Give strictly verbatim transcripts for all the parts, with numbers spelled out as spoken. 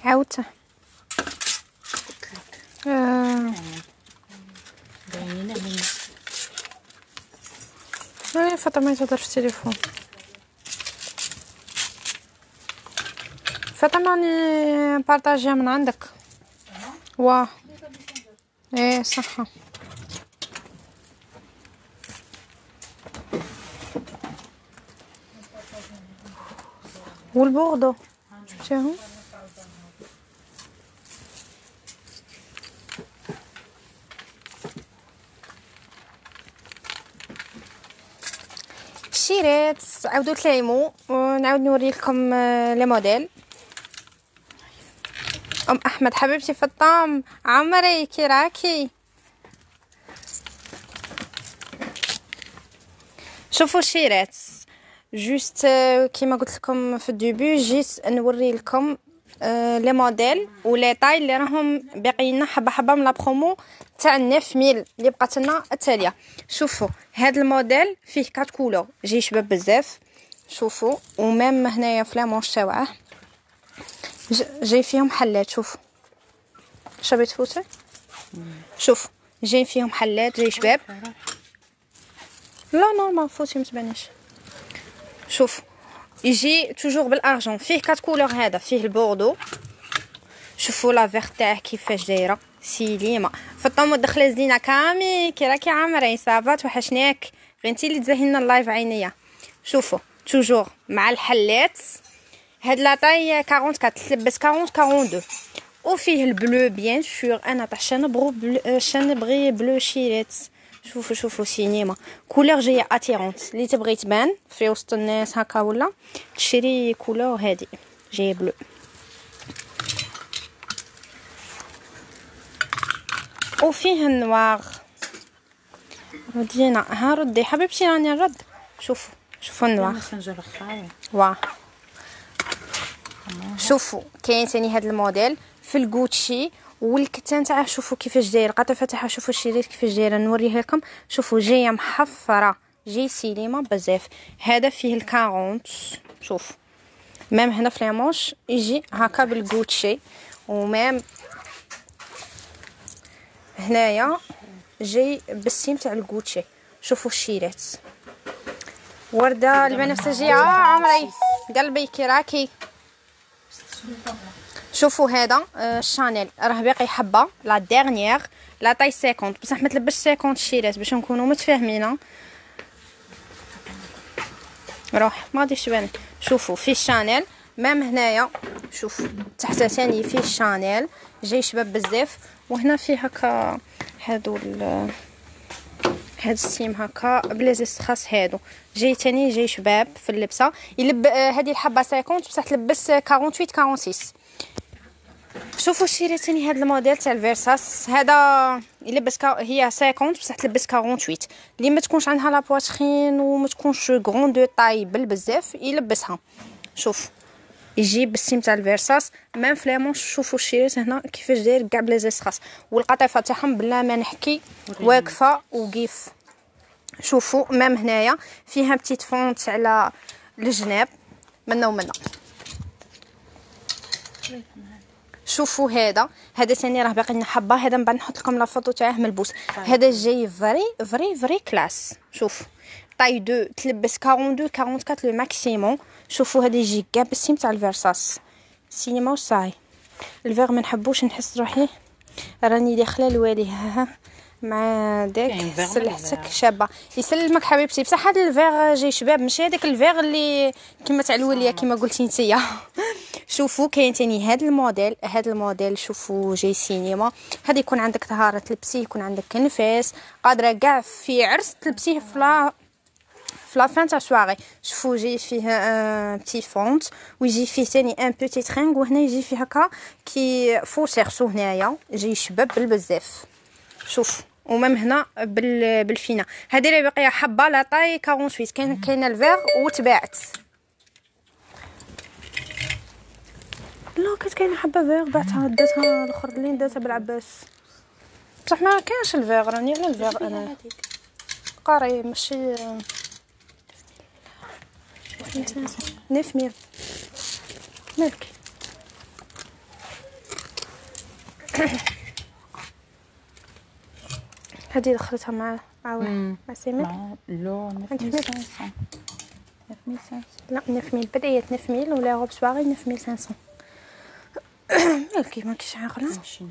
عاودته اه باينين علينا. اه فاطمه تهضر في التليفون. فاطمه راني بارطاجيها من عندك. واه ايه صح. والبوردو شفتيهم؟ شريت عاودوا تلايمو ونعاود نوري لكم لي موديل. ام احمد حبيبتي في الطام عمري كي راكي. شوفوا شيرات جوست كيما قلت لكم في الديبي جيت نوري لكم لي موديل ولي طاي اللي راهم باقيين حبه حبه من لا برومو تاع تسعة ميل اللي بقات لنا التاليه. شوفوا هذا الموديل فيه كات كولور جاي شباب بزاف. شوفوا ومام هنايا في لامونش تاعه جاي فيهم حلات. شوفوا شبيت فوتي. شوفوا جاي فيهم حلات جاي شباب. لا لا ما فوتي متبانيش. شوف يجي توجور بالارجون فيه كات كولور. هذا فيه البوردو. شوفوا لا فيغ تاعه كيفاش دايره سيليمه فطومو دخله زينه كامي كي راكي عامرين صافا توحشناك غير انتي اللي تزهي لنا اللايف عينيا. شوفوا توجور مع الحلات هاد لاطاي أربعة وأربعين تلبس أربعين أربعة وأربعين وفيه البلو بيان سور. انا طحشه نبغو بلو شنبغي بلو شيريت. شوفوا شوفوا سينيما كولور جايه اتيرونت اللي تبغي تبان في وسط الناس هكا ولا تشري كولور هادي جايه بلو. وفيه النواغ ردينا ها ردي حبيبتي راني نرد. شوفوا شوفوا النواغ واه. شوفوا كاين ثاني هذا الموديل في الغوتشي والكتان تاعه. شوفوا كيفاش داير القطفه تاعها. شوفوا الشريط كيفاش دايره نوريها لكم. شوفوا جايه محفره جاي سيليمه بزاف. هذا فيه الأربعين. شوف مام هنا في لامونش يجي هكا بالغوتشي ومام هنايا جاي بالسيم تاع الغوتشي. شوفوا الشيرات ورده البنفسجيه عمري قلبي كي راكي. شوفوا هذا الشانيل راه باقي حبه لا ديرنيير لا طاي خمسين بصح ما تلبسش خمسين شيرات باش نكونوا متفاهمين. روح ما غاديش تبان. شوفوا فيه شانيل مام هنايا. شوف تحت ثاني فيه شانيل جاي شباب بزاف. وهنا فيه هكا هادو ال هاد السيم هكا بليزيس خاص هادو جاي تاني جاي شباب في اللبسه. يلب هذه الحبه خمسين بصح تلبس ثمانية وأربعين ستة وستين. شوفوا شريت ثاني هذا الموديل تاع الفيرساس. هذا يلبس كا... هي خمسين بصح تلبس ثمانية وأربعين اللي ما تكونش عندها لا بواترين وما تكونش غرون دو طاي بالبزاف يلبسها. شوف يجي بالسيم تاع الفيرساس مام فلامونش. شوفوا الشريط هنا كيفاش داير كاع بليزيس خاص والقطيفه تاعهم بلا ما نحكي واقفه وقيف. شوفوا مام هنايا فيها بتيت فونت على الجناب منا ومنا. شوفوا هذا هذا ثاني راه باقي لنا حبه. هذا من بعد نحط لكم لا فوتو تاعه ملبوس. هذا جاي فري فري فري كلاس. شوف طاي اثنين تلبس اثنين وأربعين أربعة وأربعين لو ماكسيموم. شوفوا هذا يجي كاع بالسيم تاع الفيرساس سينما وصاي. الفيغ ما نحبوش نحس روحي راني داخله لوالي ها مع داك سلحتك شابه يسلمك حبيبتي. بصح هذا الفيغ جاي شباب ماشي هذاك الفيغ اللي كيما تاع الوليه كيما قلتي نتيا. شوفوا كاين ثاني هذا الموديل. هذا الموديل شوفوا جاي سينما. هذا يكون عندك طهاره تلبسيه يكون عندك كنفاس قادره كاع في عرس تلبسيه فلا في لا فان تاع سواري. شوفوا جاي فيه ان بتي فونت ويجي فيه ثاني ان بوتي ترينغ وهنا يجي فيه هكا كي فو سيرسو هنايا جاي شباب بالبزاف. شوف ومام هنا بال بالفينا. هذه اللي باقيه حبه لا طاي ثمانية وأربعين كاين كاينه الفيغ وتباعت. لا كانت كاينه حبه فيغ بعتها داتها الاخر اللي داتها بالعباس بصح ما كاينش الفيغ راني على الفيغ انا قاري ماشي تسعمية مالك. هذه دخلتها مع مع واحد مع سيمين مع اللون تسعة آلاف وخمسمية. لا تسعة آلاف بداية تسعة آلاف ولا غوب سواغي تسعة آلاف وخمسمية. مالكي ماكيش عاقله.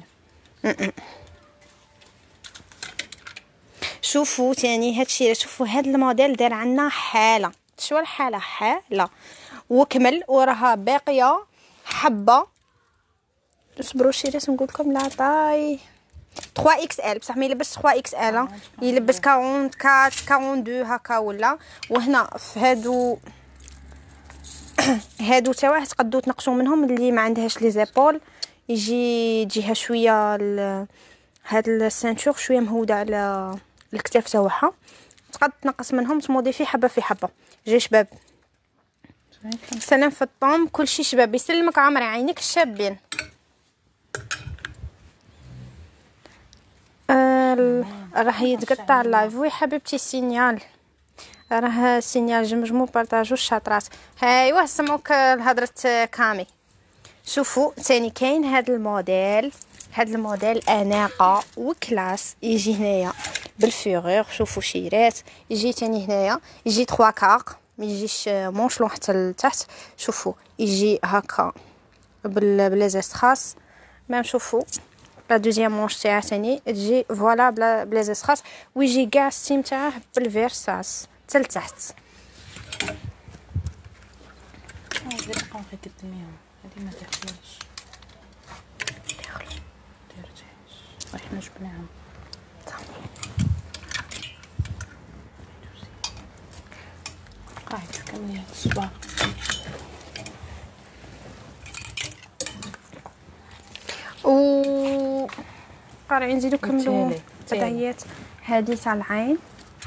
شوفوا تاني هادشي، شوفوا هاد الموديل دار عنا حاله. شو الحاله؟ حاله وكمل وراها باقيه حبه. اصبروا شي راه نقول لكم لا طاي ثلاثة إكس إل، بصح ما يلبس ثلاثة إكس إل، يلبس أربعة وأربعين أربعة وأربعين هكا ولا. وهنا في هادو هادو تا واحد تقدروا تنقشوا منهم اللي ما عندهاش لي زيبول، يجي يجيها شويه ال... هاد السانتور شويه مهوده على الكتاف تاعها، تقد تنقص منهم تموديفي حبه في حبه. جي شباب سلام في الطوم كلشي شباب. يسلمك عمري عينيك الشابين. آه راه يتقطع اللايف. وي حبيبتي السينيال راه سينيال جمجمو بارطاجو الشاطرات. ايوا سمعوك لهضره كامي. شوفوا ثاني كاين هذا الموديل، هذا الموديل اناقه وكلاس، يجي هنايا بالفيغور. شوفوا شيرات يجي ثاني هنايا يجي ثلاثة كاق، ما يجيش مونشلون حتى لتحت. شوفوا يجي هكا بال بليزيستراس ميم. شوفوا لا دوزيام مونش تاعها ثاني تجي فوالا بلا بليزيستراس، ويجي كاع السيم تاعه بالفيرساس حتى لتحت. هذه بقاو غير قداميهم، هذه ما تحتاجش ديرتيش وحنا جبناهم. قاعد كملي هاد الصباح. و قارعين نزيدو كملوا بدايات هذه تاع العين.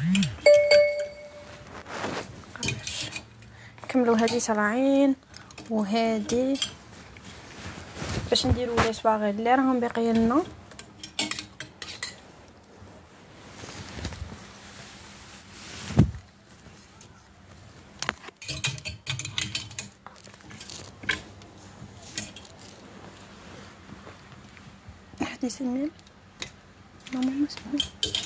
كملوا هذه تاع العين وهذه باش نديروا لي صواغي اللي راهم باقيين لنا. حدي سنين ماما ما سمي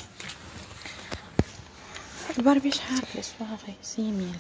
الباربي شحال لي صواغي سيميل.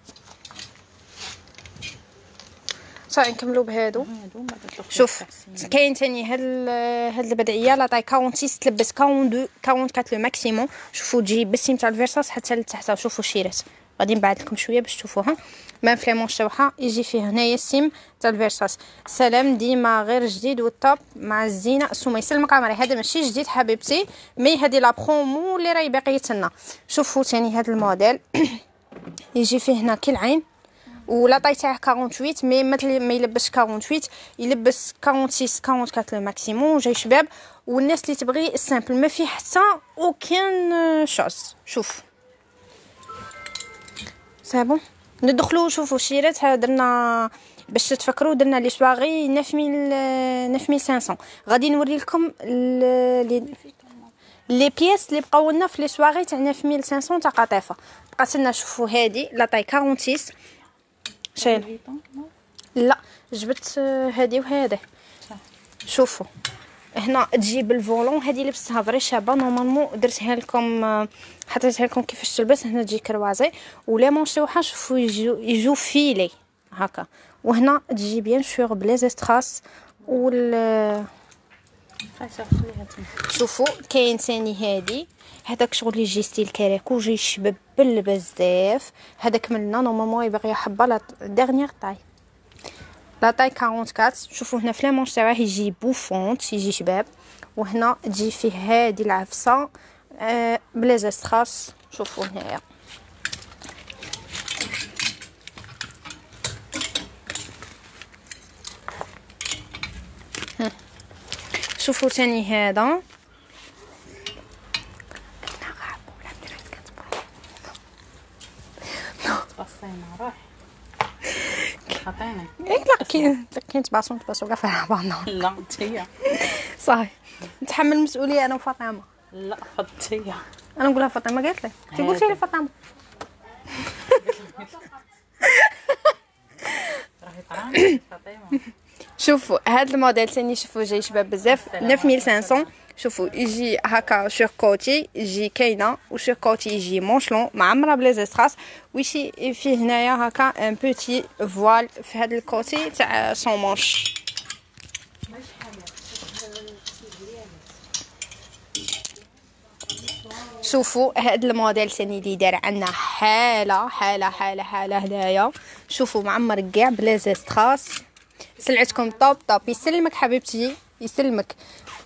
صافي نكملوا بهادو. شوف كاين ثاني هاد هاد البدعيه لا طاي أربعة وستين تلبس أربعة وأربعين أربعة وأربعين لو ماكسيموم. شوفوا تجي بالسيم تاع الفيرساس حتى لتحت. شوفوا شيرات غادي نبعد لكم شويه باش تشوفوها. ما في ليمونش تاعها يجي فيه هنايا السيم تاع الفيرساس. سلام ديما غير جديد والطوب مع الزينه. سومه يسلمك عمري هذا ماشي جديد حبيبتي، مي هذه لا برومو اللي راهي باقيه لنا. شوفوا ثاني هذا الموديل يجي فيه هنا كي العين ولا طاي تاعه ثمانية وأربعين مي مثل ما يلبس ثمانية وأربعين يلبس أربعة وستين أربعة وأربعين لو ماكسيموم. جاي شباب والناس اللي تبغي السامبل ما فيه حتى اوكين شوز. شوف صابون ندخلوا. شوفوا شيرات درنا باش تفكروا درنا لي سواغي تسعة آلاف تسعة وخمسمية. غادي نوري لكم لي لي بياس اللي بقاو لنا في لي سواغي تاع تسعة آلاف وخمسمية تاع قطيفه. بقات لنا شوفوا هذه لا طاي أربعة وستين شايل. لا جبت هذه وهذه. شوفوا هنا تجيب الفولون. هذه لبستها فري شابه نورمالمون درتها لكم حطيتها لكم كيفاش تلبس. هنا تجي كروازي ولي مونش تاعها شوفوا يجو يجو فيلي هكا. وهنا تجي بيان سور بليزيستراس وال شوفوا كاين ثاني هذه هذاك شغل يجي ستيل كراكو جاي يشبب بزاف. هذا كملنا نورمالمون باغي حبه لا ديرنيير طاي لا طاي أربعة وأربعين. شوفوا هنا في لامونش تاعه يجي بوفونت يجي شباب. وهنا تجي فيه هذه العفسه آه بليزيستراس. شوفوا هنايا شوفوا ثاني هذا تبصينا روح خطينا. لا كاين كاين تباصون تباصوا كاع فيها بعضنا. لا انتيا صافي نتحمل المسؤوليه انا وفاطمه. لا فضتيا انا نقولها فاطمه قالت لي انت قلتي لي فاطمه. راهي طعام فاطمه شوفوا هذا الموديل ثاني، شوفوا جاي شباب بزاف تسعة ألاف وخمسمية. شوفوا يجي هكا سور كوتي، يجي كاينه وسور كوتي يجي مونشلون معمره بلي زيستراس، ويجي فيه هنايا هكا ان بوتي فوال في هذا الكوتي تاع سون مونش. شوفوا هاد الموديل ثاني اللي دار عندنا حاله حاله حاله حاله هنايا. شوفوا معمر كاع بلا زيستراس، سلعتكم طوب طوب. يسلمك حبيبتي يسلمك.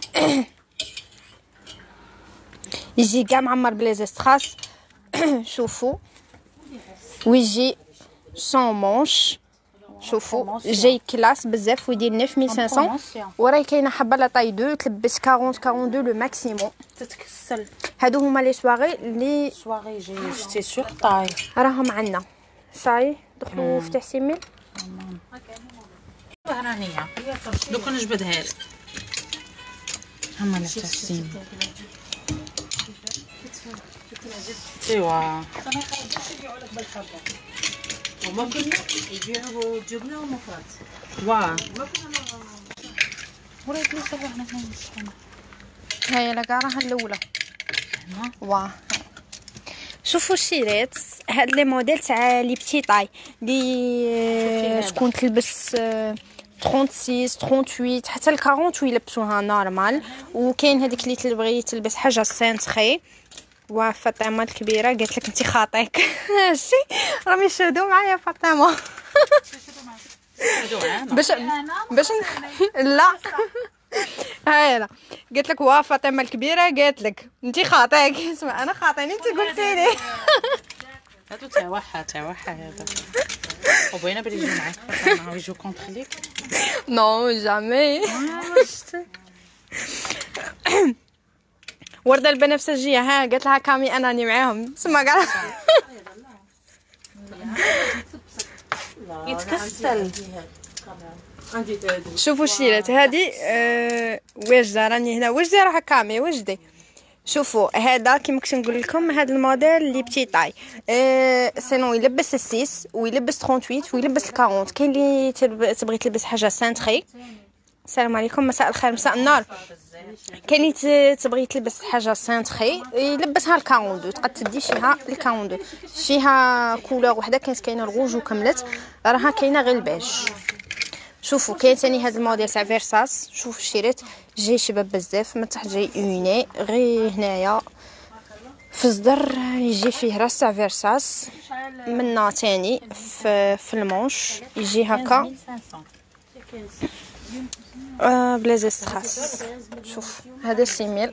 يجي كاع معمر بلا زيستراس. شوفوا ويجي سون مونش. شوفوا جاي كلاس بزاف ويدير تسعة ألاف وخمسمية. وراي كاينه حبه لا طاي دو تلبس أربعين أربعة وأربعين لو ماكسيموم. تتكسل. هادو هما لي سواغي لي سواغي جاي شتي سور طاي راهم عندنا. صاي دخلوا في تحسيمين. رانيه دوك نجبدها لك. هما لا تحسين. ايوا وممكن يبيعوا جبنه ومفرط. واه ولا يجلس هنا هنا. هاي لا راها الاولى. واه شوفوا الشيرات هاد لي موديل تاع لي بتي طاي لي شكون تلبس ستة وثلاثين ثمانية وثمانين حتى ل أربعين يلبسوها نورمال. وكاين هذيك اللي تبغي تلبس حاجه سانتري. وفاطمه الكبيره قالت لك انت خاطيك. شي راهم يشهدوا معايا فاطمه. باش باش لا هاي لا قالت لك وا فاطمه الكبيره قالت لك انت خاطيك. اسمع انا خاطيني انت قلتي لي. هادو تاع وحا تاع وحا هذا. وبغينا بلي يجيو معاك فاطمه ويجيو كونتر ليك. نو جامي. ورده البنفسجيه ها قالت لها كامي انا راني معاهم. سما كاع يتكسل. شوفوا الشيرات هذه أه واجده راني هنا واجده راح كامي واجدي. شوفوا هذا كيما كنت نقول لكم هذا الموديل اللي بتي طاي أه سينو يلبس السيس ويلبس ثمانية وثمانين ويلبس الكارون. كاين اللي تبغي تلبس حاجه سانتري. السلام عليكم مساء الخير مساء النور. كاين اللي تبغي تلبس حاجه سانتري يلبسها الكارون دو تقد تدي فيها الكارون دو فيها كولور وحده. كانت كاينه الغوج وكملت راها كاينه غير البيج. شوفوا كاين ثاني هذا الموديل تاع فيرساس. شوفوا الشريط جاي شباب بزاف من تحت جاي اوني غير هنايا في الصدر يجي فيه راس تاع فيرساس. منا ثاني في, في المونش يجي هكا آه بلا زيستراس. شوف هذا سيميل.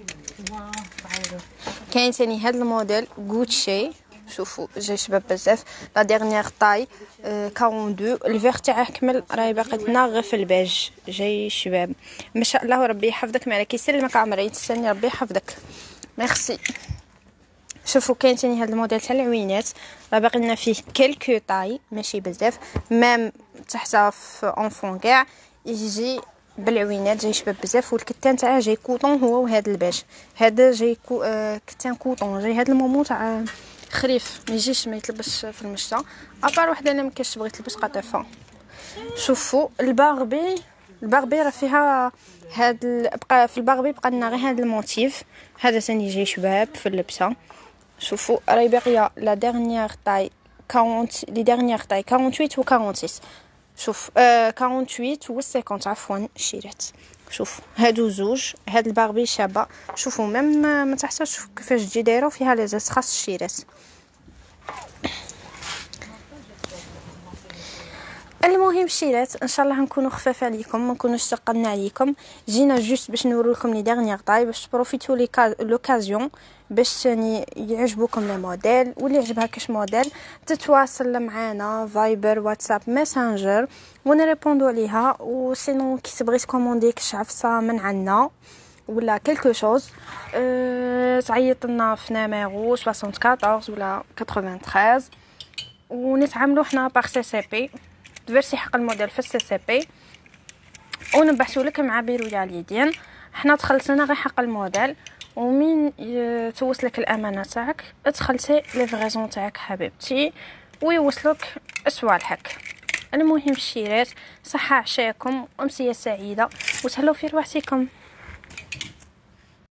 كاين ثاني هذا الموديل غوتشي. شوفوا جاي شباب بزاف لا ديرنيير طاي أه اثنين وأربعين. الفيغ تاعه كمل راهي باقي لنا غير في البيج. جاي شباب ما شاء الله ربي يحفظك مالك يسلمك عمري تستني ربي يحفظك ميرسي. شوفوا كاين ثاني هذا الموديل تاع العوينات راه باقي لنا فيه كلكو طاي ماشي بزاف ميم تحت في اونفون كاع يجي بالعوينات جاي شباب بزاف. والكتان تاعه جاي كوطون هو وهذا البيج. هذا جاي كو آه كتان كوطون جاي هذا المومو تاع خريف ما يجيش ما يتلبس في المشتا ابار وحده اللي مكاش تبغي تلبس قطيفه. شوفوا الباربي الباربي راه فيها هاد بقى في الباربي بقى لنا غير هذا الموتيف. هذا ثاني جاي شباب في اللبسه. شوفوا راهي باقيه لا ديرنيير طاي أربعين لي ديرنيير طاي ثمانية وأربعين و ستة وأربعين. شوف آه ثمانية وأربعين و خمسين عفوا شيرات. شوف هادو زوج هاد الباربي شابه. شوفوا ميم من تحت شوف كيفاش تجي دايره وفيها لي زيستراس الشيرات. المهم شيرات ان شاء الله نكونوا خفاف عليكم ما نكونوش ثقلنا عليكم. جينا جوست باش نوريكم لي ديرنيير طاي باش تبروفيتو لي لوكازيون باش ثاني يعجبوكم لي موديل. واللي يعجبها كاش موديل تتواصل معنا فايبر واتساب ماسنجر ونريبوندو عليها. وسينو كي تبغي تكوموندي كاش عفسه من عنا ولا كلكو شوز أه تعيط لنا في نيميرو أربعة وستين ولا ثمانية وثمانين ونتعاملوا حنا باغ سي سي بي تفيرسي حق الموديل في السي سي بي ونبعثوا لك مع بيرو يا اليدين. حنا تخلصنا غير حق الموديل ومين توصلك الامانه تاعك تخلصي لي فريزون تاعك حبيبتي ويوصلك صوالحك. المهم الشيرات، صحة عشاكم وامسيه سعيده وتهلاو في رواحتكم.